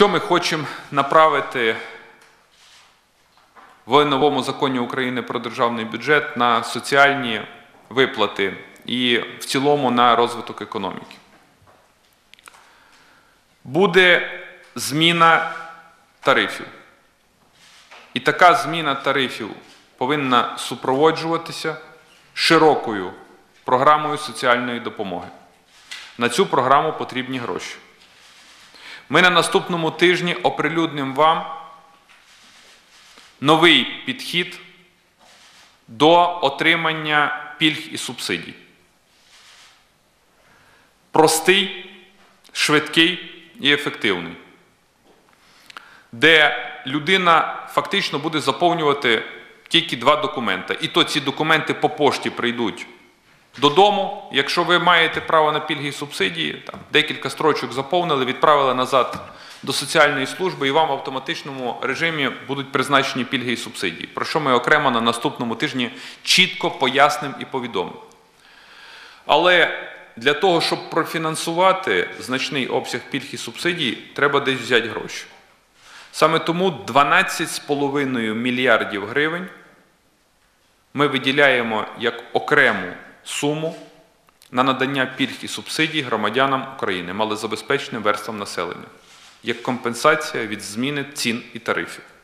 Що ми хочемо направити в новому законі України про державний бюджет на соціальні виплати і в цілому на розвиток економіки? Буде зміна тарифів. І така зміна тарифів повинна супроводжуватися широкою програмою соціальної допомоги. На цю програму потрібні гроші. Ми на наступному тижні оприлюднимо вам новий підхід до отримання пільг і субсидій. Простий, швидкий і ефективний. Де людина фактично буде заповнювати тільки 2 документи. І то ці документи по пошті прийдуть додому. Якщо ви маєте право на пільги і субсидії, там, декілька строчок заповнили, відправили назад до соціальної служби, і вам в автоматичному режимі будуть призначені пільги і субсидії. Про що ми окремо на наступному тижні чітко пояснимо і повідомимо. Але для того, щоб профінансувати значний обсяг пільг і субсидій, треба десь взяти гроші. Саме тому 12,5 мільярдів гривень ми виділяємо як окрему суму на надання пільг і субсидій громадянам України, малозабезпеченим верствам населення, як компенсація від зміни цін і тарифів.